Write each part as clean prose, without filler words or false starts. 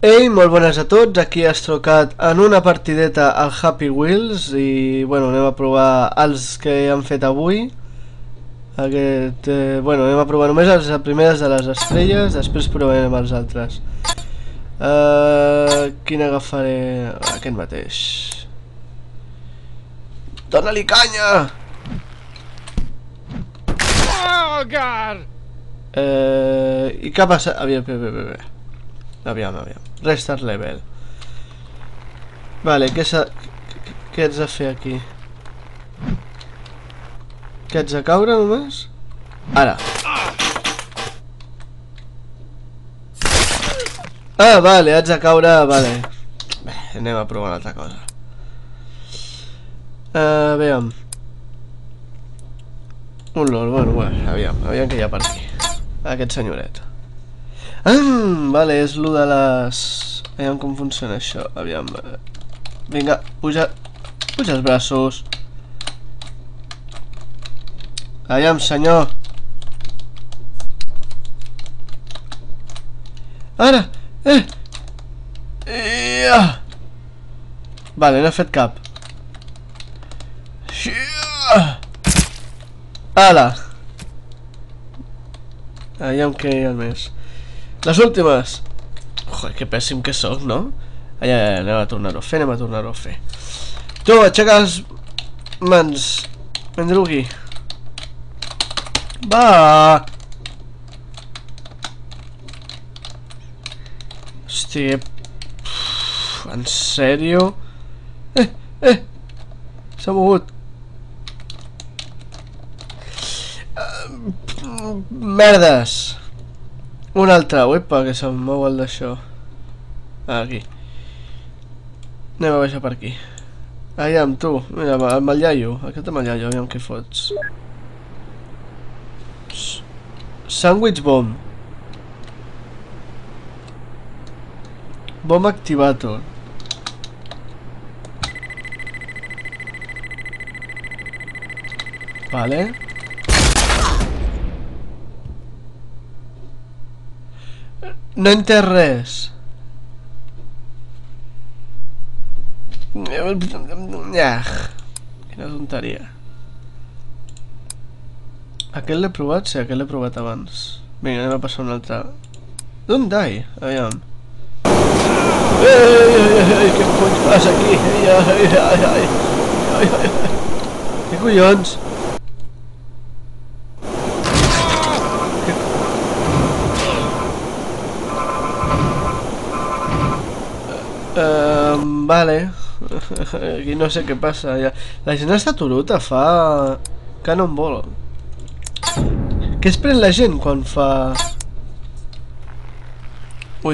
Ei, molt bones a tots, aquí has trucat en una partideta al Happy Wheels i bueno, anem a provar els que han fet avui. Bueno, anem a provar només les primeres de les estrelles, després provarem els altres. Quin agafaré? Aquest mateix. Dóna-li canya! Oh, God! I què ha passat? Aviam. Restart level. Vale, què haig de fer aquí? Què haig de caure només? Ara. Ah, vale, haig de caure, vale. Bé, anem a provar una altra cosa. Aviam. Un lol, bueno, aviam què hi ha per aquí. Aquest senyoret. Vale, és lo de les... Aviam com funciona això, aviam. Vinga, puja els braços. Aviam, senyor. Ara, Vale, no he fet cap. Ala. Aviam què hi ha més. Les últimes. Joder, que pèssim que sóc, no? Ai, anem a tornar-ho a fer, Tu, aixeca les mans. Mendrugui. Va. Hòstia. En sèrio? S'ha mogut. Merdes. Un altre, uepa, que se'm mou el d'això. Aquí. Anem a baixar per aquí. Aviam, tu, mira, el mallallo. Aquest mallallo, aviam què fots. Sandwich bomb. Bomb activator. Vale. No he entès res. Quina tonteria. Aquest l'he provat? Sí, aquest l'he provat abans. Vinga, anem a passar un altre. D'on die? Aviam. Què cony passa aquí? Què collons? Vale. Aquí no sé què passa. La gent està turuta, fa... Cannonball. Què es pren la gent quan fa... Ui.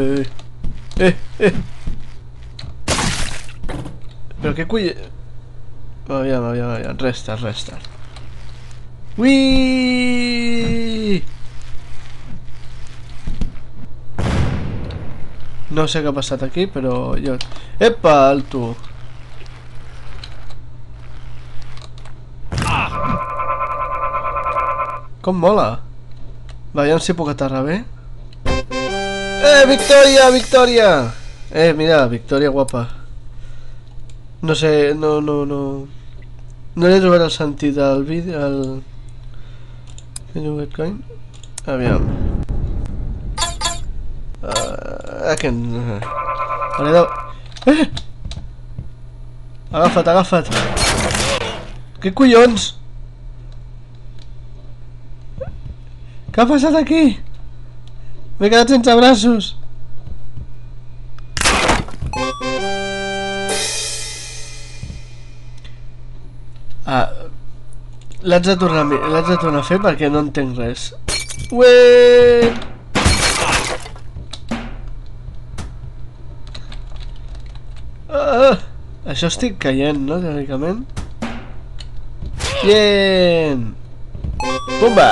Però què cull... Aviam. Restart. Ui. No sé què ha passat aquí, però jo... Epa, alto! Com mola! Veiem si puc aterrar bé. Victòria! Mira, victòria guapa. No sé, no... No he trobat el sentit del vídeo, Aviam. Agafa't. Què collons? Què ha passat aquí? M'he quedat sense braços. L'haig de tornar a fer perquè no entenc res. Ué! Això estic caient, no? Teòricament. Bien! Pumba!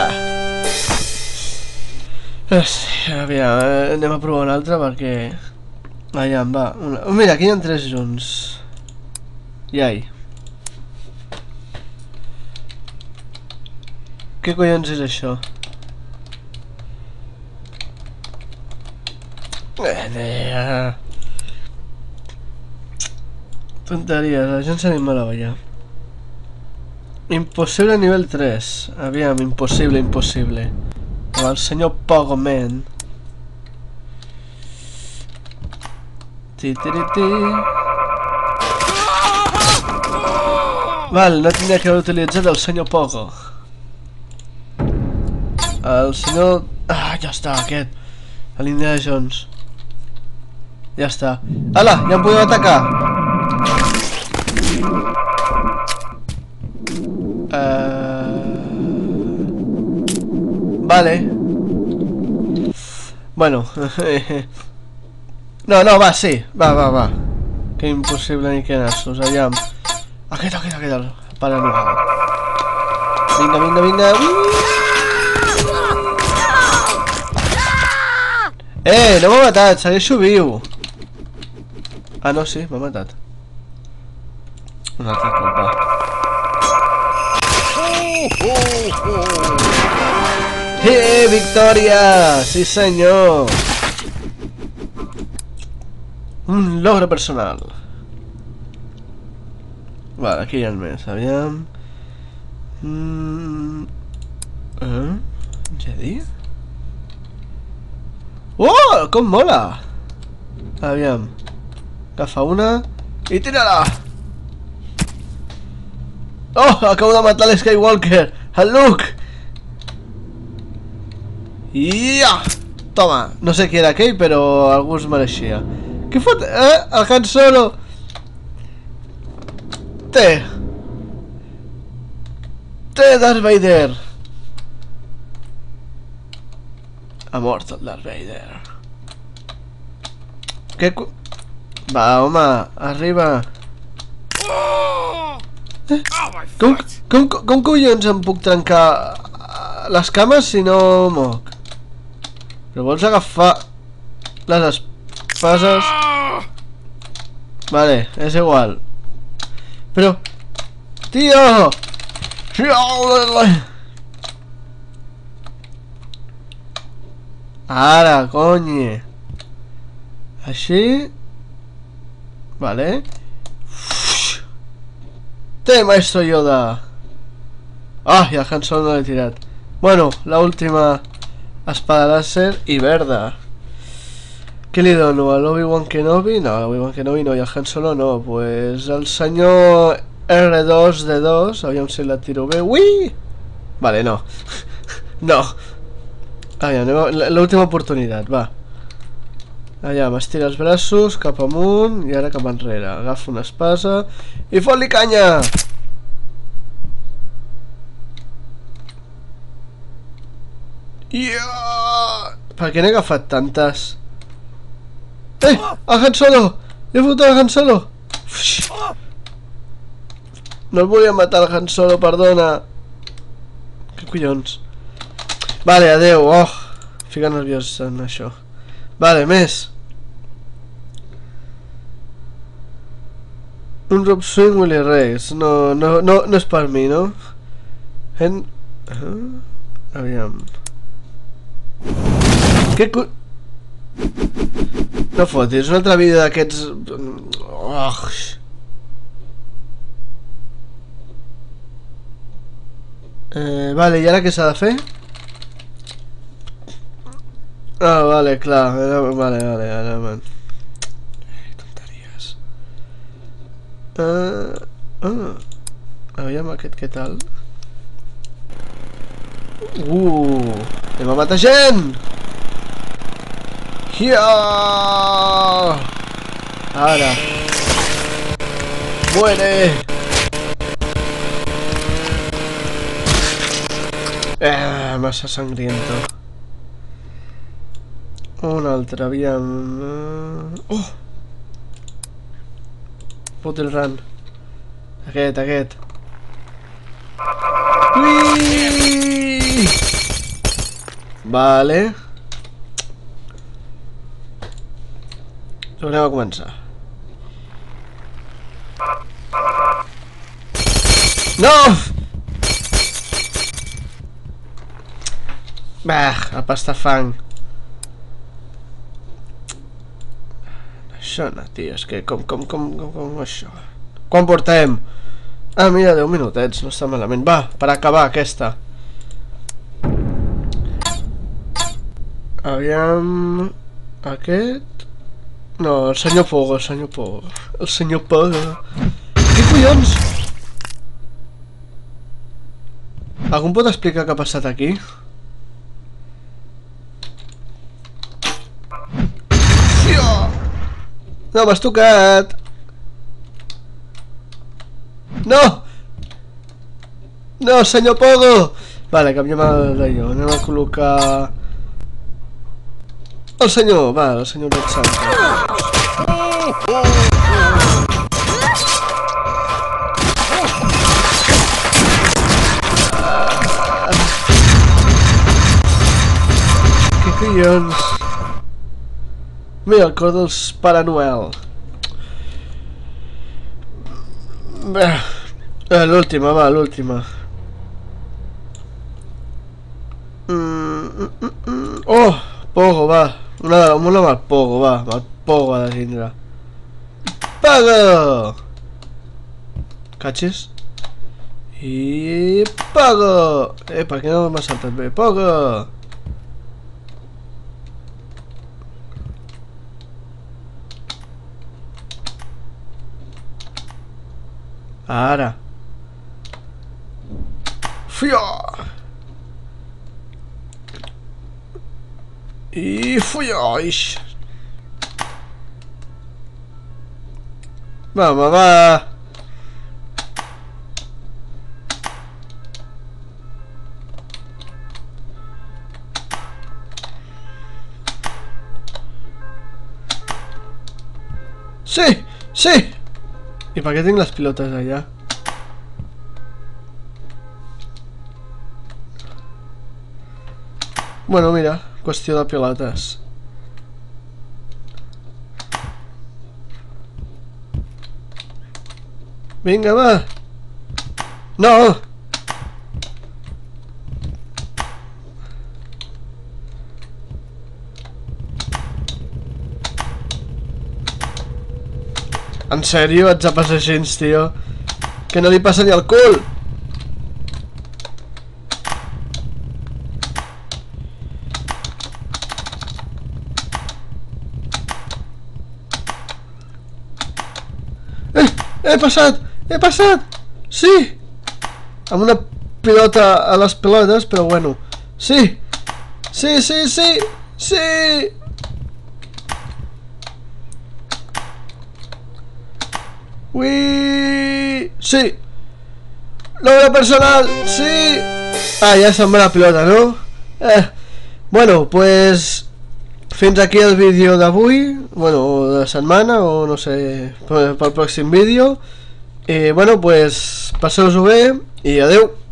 Aviam, anem a provar un altre perquè... Aviam, va. Mira, aquí hi ha 3 junts. Iai. Què collons és això? Tonteries, la gent s'anima a la ballar. Impossible nivell 3. Aviam, impossible, impossible. El senyor Pogoman. Val, no tindria que haver utilitzat el senyor Pogo. El senyor... Ah, ja està, aquest. L'Indiana Jones. Ja està. Ala, ja em podem atacar. Vale. Bueno. No, va, sí. Va. Que impossible ni que nassos, aviam. Aquest, paranormal. Vinga. No m'ha matat, segueixo viu. Ah, no, sí, m'ha matat. Una altra culpa. Victòria! Sí, senyor! Un logro personal. Vale, aquí hi ha més, aviam. Jedi? Oh, com mola! Aviam. Agafa una i tira-la! Oh, acabo de matar l'Skywalker! El Luke! Ia! Toma, no sé qui era aquell, però algú es mereixia. Què fot? El Han Solo! Té, Darth Vader! Ha mort el Darth Vader. Què cu... Va, home, arriba. Com collons em puc trencar les cames si no moc? Però vols agafar les espases? Vale, és igual. Però... Tio! Ara, conye. Així. Vale. Té, maestro Yoda. Ah, i el Han Solo no l'he tirat. Bueno, la última espada láser i verda. Què li dono? A l'Obi-Wan Kenobi? No, a l'Obi-Wan Kenobi no, i al Han Solo no. Pues el senyor R2D2, aviam si la tiro bé. Ui! Vale, no. No. Aviam, l'última oportunitat, va. Allà, m'estira els braços cap amunt i ara cap enrere. Agafo una espasa i fot-li canya! Per què n'he agafat tantes? El Han Solo! Li he fotut el Han Solo! No el volia matar el Han Solo, perdona. Què collons? Vale, adeu, oh. Fica nerviós en això. Vale, més. Un drop swing Willy Rex. No és per mi, no? Aviam. Què co... No fotis, un altre vídeo d'aquests... Vale, i ara què s'ha de fer? Ah, vale, clar. Vale, ara, man. Tonteries. Aviam aquest què tal. Anem a matar gent! Hiaa! Ara. Muere! Massa sangriento. Un altre, aviam... Oh! Putil run. Aquest. Uiii! Vale. Tornem a començar. No! Bah, a pasta fang. Això no, tio, és que com això? Quan portem? Ah, mira, 10 minutets, no està malament. Va, per acabar aquesta. Aviam... Aquest... No, el senyor Pogo, el senyor Pogo. El senyor Pogo. Què collons? Algú em pot explicar què ha passat aquí? No, m'has tocat! No! No, senyor Pogo! Vale, canviem el d'allò. Anem a col·locar... El senyor, va, el senyor Red Santa. Què collons? Mira, el cor dels Pare Noel. L'última, va, l'última. Oh, Pogo, va. Una amb el Pogo, va. El Pogo ha de tindre. Pago! Catxis? I... Pago! Per què no m'ha saltat bé? Pago! Ara. Fuia! I fuia! Ix! Va, va, va! Sí! Sí! ¿Y para qué tengo las pilotas allá? Bueno, mira, qüestió de pilotes. Vinga, va! No! En sèrio, ets a passagens, tio? Que no li passa ni al cul! He passat! He passat! Sí! Amb una pilota a les pilotes, però bueno. Sí! Sí, sí, sí! Sí! Ui! Sí! Logro personal! Sí! Ah, ja se'n va la pilota, no? Bueno, pues... Fins aquí el vídeo d'avui. Bueno, o de setmana, o no sé, pel pròxim vídeo. I bueno, pues... Passeu-vos-ho bé i adeu!